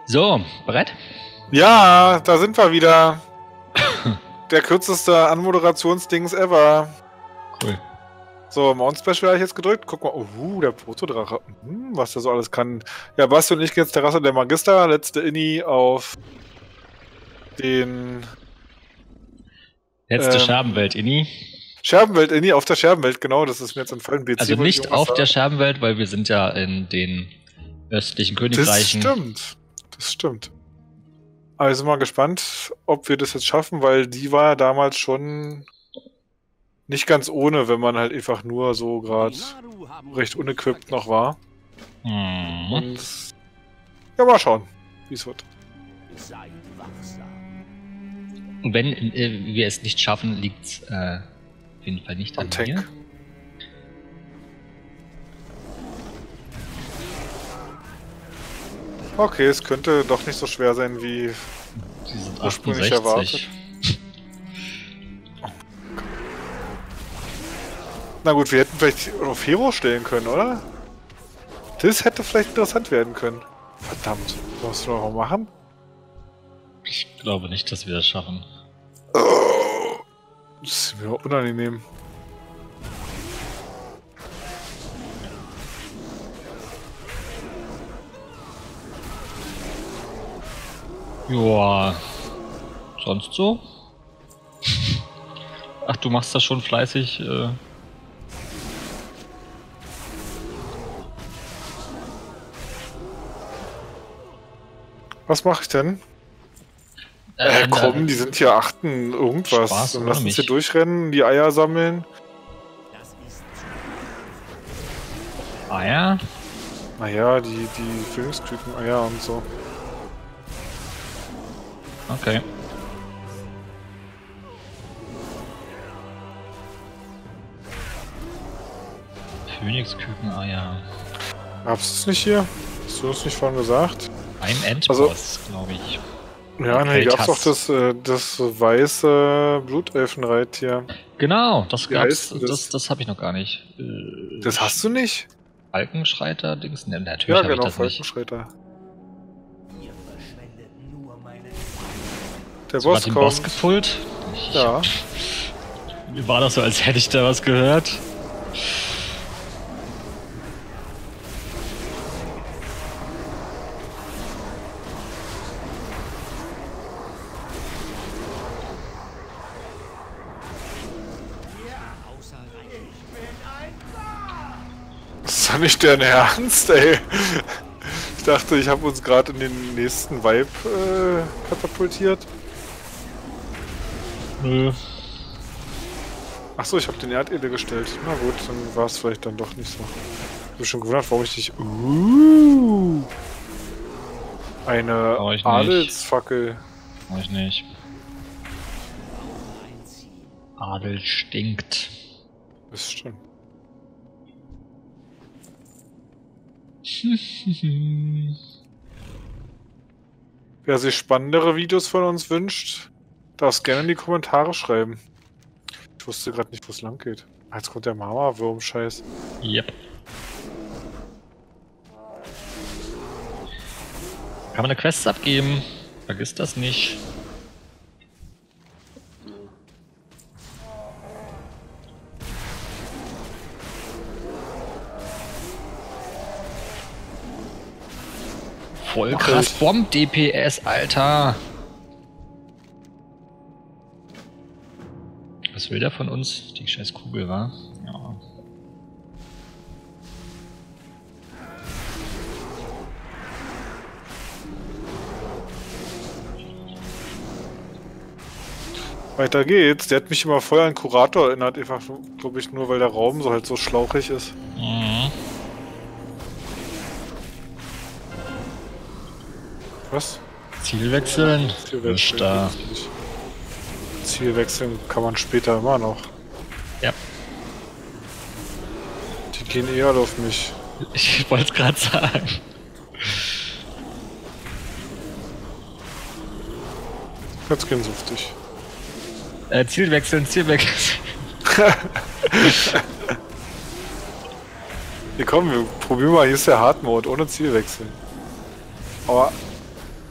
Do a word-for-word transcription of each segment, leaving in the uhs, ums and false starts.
So, bereit? Ja, da sind wir wieder. Der kürzeste Anmoderationsdings ever. Cool. So, Mount Special habe ich jetzt gedrückt. Guck mal, oh, der Protodrache. Hm, was der so alles kann. Ja, Basti und ich gehen jetzt Terrasse der Magister. Letzte Inni auf den... Letzte ähm, Scherbenwelt, Inni. Scherbenwelt, Inni, auf der Scherbenwelt, genau. Das ist mir jetzt entfallen. B C Also nicht auf sagen. der Scherbenwelt, weil wir sind ja in den östlichen Das Königreichen. stimmt. Das stimmt. Also mal gespannt, ob wir das jetzt schaffen, weil die war ja damals schon nicht ganz ohne, wenn man halt einfach nur so gerade recht unequipped noch war. Hm. Und ja, mal schauen, wie es wird. Und wenn äh, wir es nicht schaffen, liegt es äh, auf jeden Fall nicht Am an Tank. mir. Okay, es könnte doch nicht so schwer sein, wie Sie sind ursprünglich achtundsechzig. erwartet. Na gut, wir hätten vielleicht auf Hero stellen können, oder? Das hätte vielleicht interessant werden können. Verdammt, was wir noch machen? Ich glaube nicht, dass wir das schaffen. Oh, das ist mir unangenehm. Joa. Sonst so? Ach, du machst das schon fleißig. Äh Was mache ich denn? Äh, komm, die sind hier achten irgendwas. Spaß, Dann ohne lass uns mich. hier durchrennen, die Eier sammeln. Ah ja? Naja, die, die Füllungsküken-Eier und so. Okay. Phönixküken-Eier. Gab's es nicht hier? Hast du uns nicht vorhin gesagt? Ein Endboss, Also- glaube ich. Ja, nee, gab's Feldhass. doch das, äh, das weiße Blutelfenreittier. Genau, das Wie gab's. heißt denn Das, das? das, habe ich noch gar nicht. Äh, Das hast du nicht? Falkenschreiter, Dings. Ne, natürlich Ja, habe genau, ich das nicht. Falkenschreiter. Der Sogar Boss den kommt. Boss gepult. Ich, Ja. Mir war das so, als hätte ich da was gehört. Das ist doch nicht deren Ernst, ey. Ich dachte, ich habe uns gerade in den nächsten Vibe äh, katapultiert. Nö. Achso, ich habe den Erdele gestellt. Na gut, dann war es vielleicht dann doch nicht so. Ich habe mich schon gewundert, warum ich dich... Uh, eine Brauch ich nicht. Adelsfackel. Mach ich nicht. Adel stinkt. Das stimmt. Wer sich spannendere Videos von uns wünscht, darf es gerne in die Kommentare schreiben. Ich wusste gerade nicht, wo es lang geht. Jetzt kommt der Mama-Wurm-Scheiß. Yep. Kann man eine Quest abgeben? Vergiss das nicht. Voll krass Bomb-D P S, Alter. Was will der von uns? Die scheiß Kugel, war? Ja. Weiter geht's. Der hat mich immer voll an Kurator erinnert, einfach, glaube ich, nur weil der Raum so halt so schlauchig ist. Mhm. Was? Ziel wechseln? Ziel Ist da. Ziel wechseln kann man später immer noch. Ja. Die gehen eher auf mich. Ich wollte es gerade sagen. Jetzt gehen sie auf dich. Äh, Ziel wechseln, Ziel wechseln. Nee, komm, wir probieren mal, hier ist der Hard Mode, ohne Zielwechsel. Aber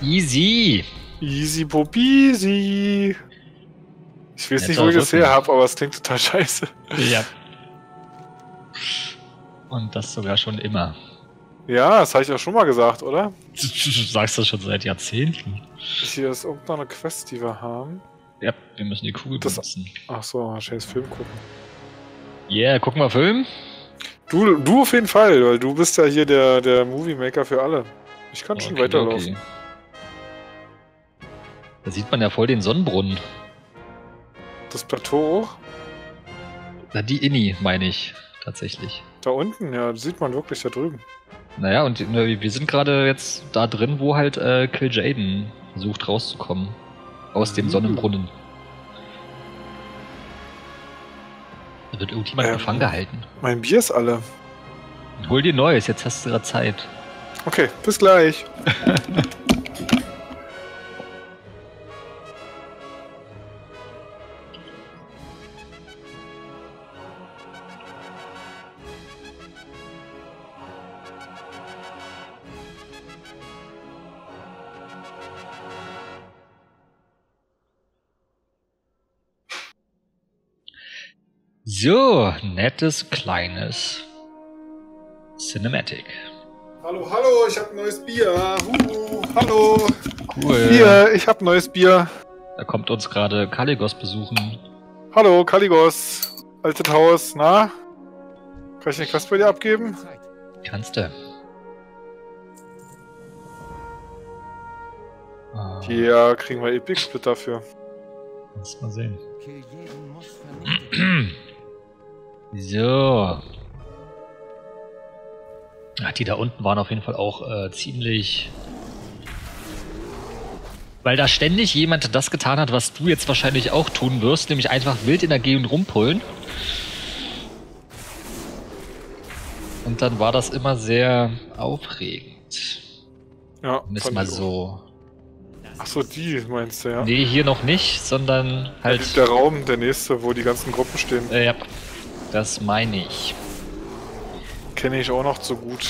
Easy. Easy Popisi. Ich weiß nicht, wo ich das her habe, aber es klingt total scheiße. Ja. Und das sogar schon immer. Ja, das habe ich auch schon mal gesagt, oder? Du sagst das schon seit Jahrzehnten. Hier ist irgendeine Quest, die wir haben. Ja, wir müssen die Kugel Das- benutzen. Ach so, wahrscheinlich Film gucken. Yeah, gucken wir Film? Du, du auf jeden Fall, weil du bist ja hier der, der Movie Maker für alle. Ich kann schon Okay, weiterlaufen. okay. Da sieht man ja voll den Sonnenbrunnen. Das Plateau auch? Na, die Inni, meine ich, tatsächlich. Da unten, ja, das sieht man wirklich da drüben. Naja, und ne, wir sind gerade jetzt da drin, wo halt äh, Kill Jaden versucht rauszukommen. Aus dem Mhm. Sonnenbrunnen. Da wird irgendjemand Ähm. gefangen gehalten. Mein Bier ist alle. Hol dir Neues, jetzt hast du gerade Zeit. Okay, bis gleich. So, nettes, kleines Cinematic. Hallo, hallo, ich hab neues Bier. Huhu, hallo. Cool. Hier, ich hab neues Bier. Da kommt uns gerade Kaligos besuchen. Hallo, Kaligos. Altes Haus, na? Kann ich eine Quest bei dir abgeben? Kannst du. Ah, Ja, kriegen wir Epic Split dafür. lass mal sehen. So. Ach, die da unten waren auf jeden Fall auch äh, ziemlich... Weil da ständig jemand das getan hat, was du jetzt wahrscheinlich auch tun wirst, nämlich einfach wild in der Gegend rumpullen. Und dann war das immer sehr aufregend. Ja, Um es fand mal ich auch. so... Achso, die meinst du, ja? Nee, hier noch nicht, sondern halt... Der Raum, der nächste, wo die ganzen Gruppen stehen. Äh, ja, das meine ich. Kenne ich auch noch so gut.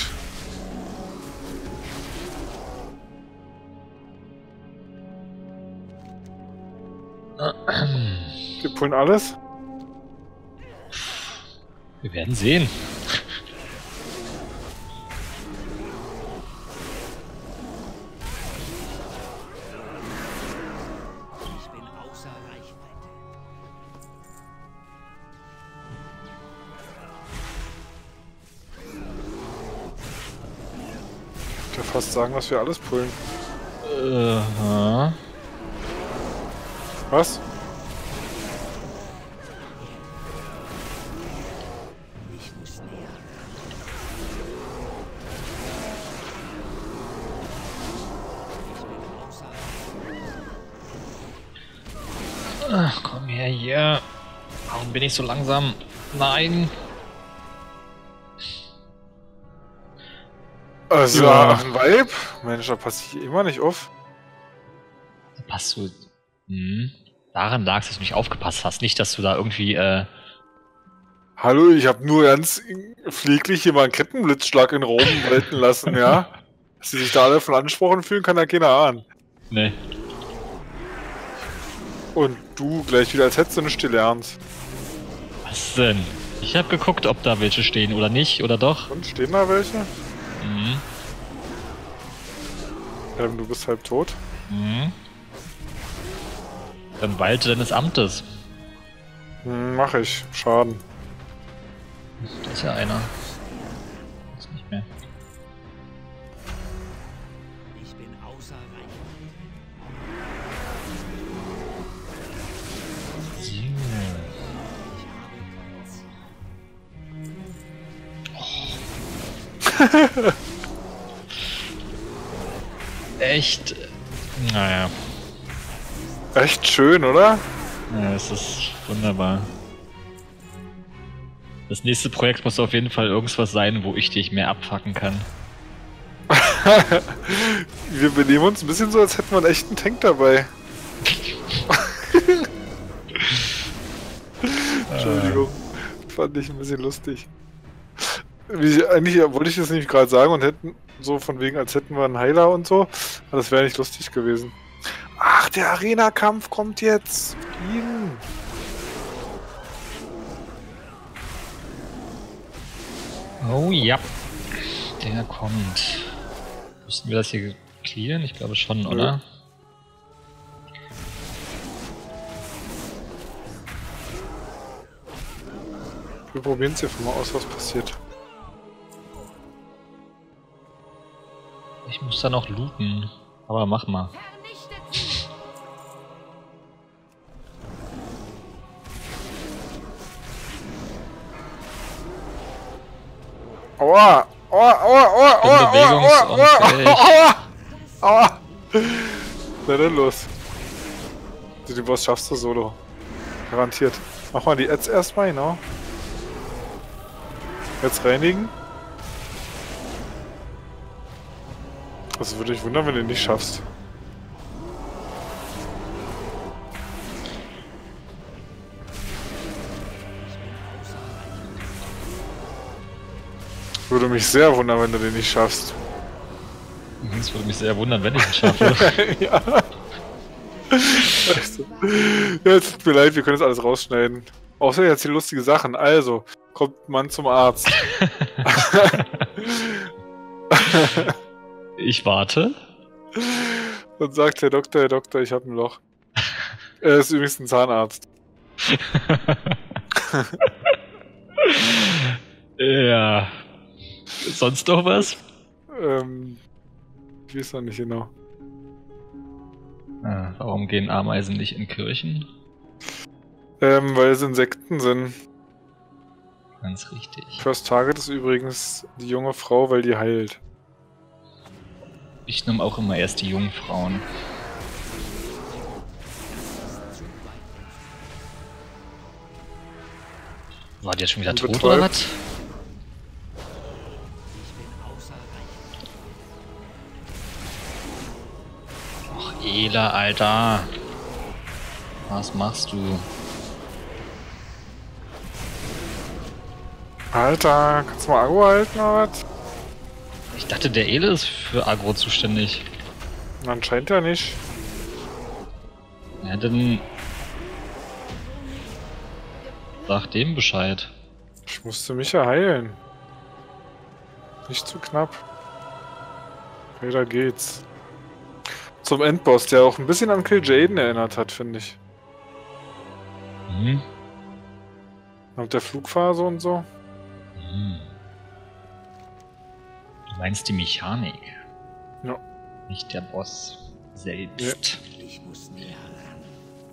Wir pullen alles? Wir werden sehen. Ich bin außer Reichweite. Ich würde fast sagen, dass wir alles pullen. Aha. Was? Ich muss näher. Ich bin außer Reichweite. Ach, komm her hier. Warum bin ich so langsam? Nein. Also, Ja. ein Vibe? Mensch, da passe ich immer nicht auf. Da passt du. Hm. Daran lag es, dass du nicht aufgepasst hast. Nicht, dass du da irgendwie, äh. Hallo, ich habe nur ganz pfleglich hier mal einen Kettenblitzschlag in den Raum walten lassen, ja? Dass sie sich da alle von angesprochen fühlen, kann ja keiner ahnen. Ne. Und du gleich wieder, als hättest du nicht gelernt. Was denn? Ich habe geguckt, ob da welche stehen oder nicht, oder doch. Und stehen da welche? Mhm. Ähm, du bist halb tot. Mhm. Dann walte deines Amtes. Hm, mach ich. Schaden. Da ist ja einer. Ist nicht mehr. Ich bin außer Reichweite. So. Echt? Naja. Echt schön, oder? Ja, es ist wunderbar. Das nächste Projekt muss auf jeden Fall irgendwas sein, wo ich dich mehr abfacken kann. Wir benehmen uns ein bisschen so, als hätten wir einen echten Tank dabei. Entschuldigung. Fand ich ein bisschen lustig. Wie, eigentlich wollte ich das nicht gerade sagen und hätten so von wegen, als hätten wir einen Heiler und so. Aber das wäre nicht lustig gewesen. Ach, der Arena-Kampf kommt jetzt. Ihn. Oh ja. Der kommt. Müssen wir das hier clearen? Ich glaube schon, oder? Wir probieren es einfach mal aus, was passiert. Ich muss da noch looten. Aber mach mal. Aua! Aua! Aua! Aua! Bin Aua! Aua! Aua! bewegungsunfähig. Aua! Aua! Na dann los. Den Boss schaffst du solo. Garantiert. Mach mal die Ads erstmal, genau. Jetzt reinigen. Das würde ich wundern, wenn du ihn nicht schaffst. Würde mich sehr wundern, wenn du den nicht schaffst. Es würde mich sehr wundern, wenn ich es schaffe. Ja. Weißt du. Ja, es tut mir leid, wir können das alles rausschneiden. Außer jetzt die lustigen Sachen. Also, kommt man zum Arzt. Ich warte. Und sagt der Doktor, Herr Doktor, ich habe ein Loch. Er ist übrigens ein Zahnarzt. Ja. Sonst noch was? Ähm, ich weiß noch nicht genau. Ah, warum gehen Ameisen nicht in Kirchen? Ähm, weil es Insekten sind. Ganz richtig. First Target ist übrigens die junge Frau, weil die heilt. Ich nehme auch immer erst die jungen Frauen. War der schon wieder tot Betäubt. oder was? Och, Ela, Alter. Was machst du? Alter, kannst du mal Agro halten oder was? Ich dachte, der Ele ist für Agro zuständig. Anscheinend ja nicht. Ja, dann... Sag dem Bescheid. Ich musste mich ja heilen. Nicht zu knapp. Okay, da geht's. Zum Endboss, der auch ein bisschen an Kill Jaden erinnert hat, finde ich. Mhm. Mit der Flugphase und so. Mhm. Du meinst die Mechanik? Ja. Nicht der Boss selbst. Ich muss näher ran.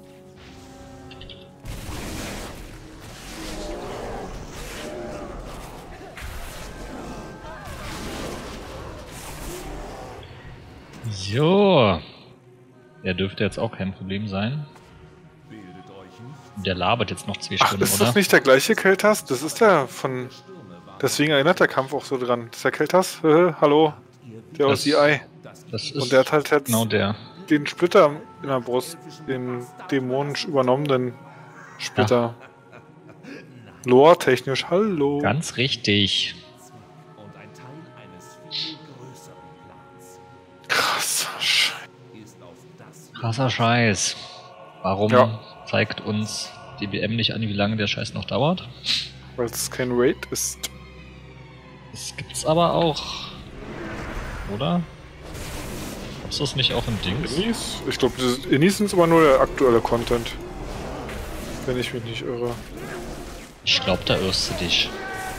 So. Der dürfte jetzt auch kein Problem sein. Der labert jetzt noch zwei Ach, Stunden, ist oder? das nicht der gleiche Keltas? Das ist der von... Deswegen erinnert der Kampf auch so dran. Das ist der Keltas? Äh, hallo? Der aus Das- E I. Das ist Und der hat halt jetzt genau der. den Splitter in der Brust. Den dämonisch übernommenen Splitter. Lore-technisch, hallo. Ganz richtig. Und ein Teil eines viel größeren Plans Krass. Scheiße. ist auf das Krasser Scheiß. Warum Ja. zeigt uns D B M nicht an, wie lange der Scheiß noch dauert? Weil es kein Raid ist. Das gibt's aber auch. Oder? Gab's das nicht auch in Dings? Innis? Ich glaube, Innis ist aber nur der aktuelle Content. Wenn ich mich nicht irre. Ich glaub, da irrst du dich.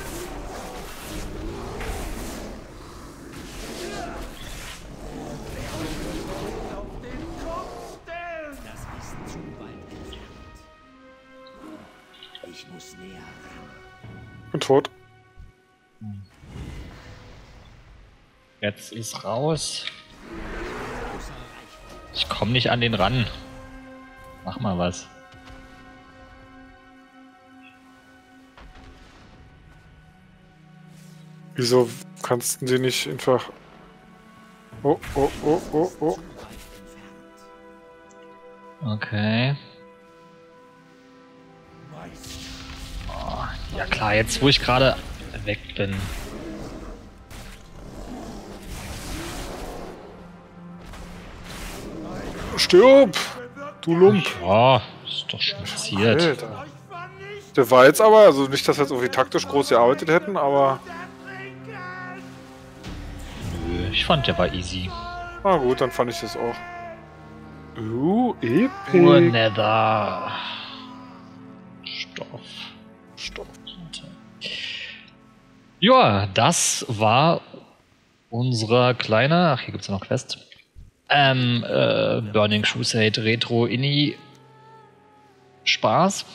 Das ist zu weit entfernt. Ich muss näher ran. Bin tot. Jetzt ist raus. Ich komm nicht an den ran. Mach mal was. Wieso kannst du die nicht einfach... Oh, oh, oh, oh, oh. Okay. Oh, ja klar, jetzt wo ich gerade weg bin. Stirb! Du Lump! Ja, ist doch schon passiert. Alter. Der war jetzt aber, also nicht, dass wir jetzt irgendwie taktisch groß gearbeitet hätten, aber... Nö, ich fand, der war easy. Na gut, dann fand ich das auch. Uh, epic. Urnether. Stoff. Stopp. Ja, das war unser kleiner, ach, hier gibt's ja noch Quest. Ähm, äh, Burning Crusade Retro Inni Spaß.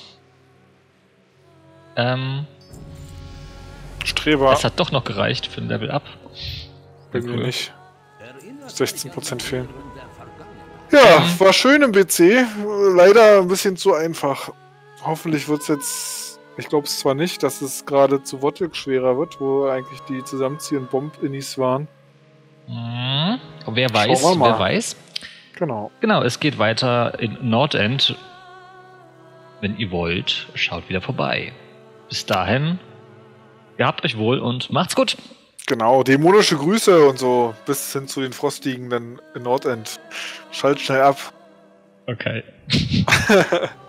Ähm, Streber. das hat doch noch gereicht für ein Level Up. Bei mir Cool. nicht. sechzehn Prozent fehlen. Ja, war schön im B C. Leider ein bisschen zu einfach. Hoffentlich wird es jetzt. Ich glaube es zwar nicht, dass es gerade zu Wottig schwerer wird, wo eigentlich die zusammenziehenden Bomb-Innis waren. Mhm. Wer weiß, Schauen wir mal. wer weiß. Genau. Genau, es geht weiter in Nordend. Wenn ihr wollt, schaut wieder vorbei. Bis dahin, gehabt euch wohl und macht's gut. Genau, dämonische Grüße und so. Bis hin zu den Frostigen dann in Nordend. Schalt schnell ab. Okay.